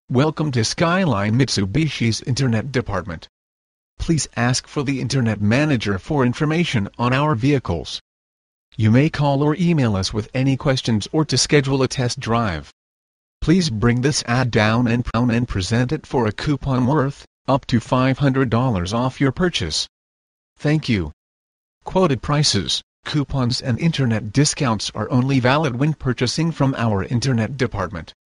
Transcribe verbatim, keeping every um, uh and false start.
Welcome to Skyline Mitsubishi's Internet Department. Please ask for the Internet Manager for information on our vehicles. You may call or email us with any questions or to schedule a test drive. Please bring this ad down and, and present it for a coupon worth up to five hundred dollars off your purchase. Thank you. Quoted prices, coupons and internet discounts are only valid when purchasing from our Internet Department.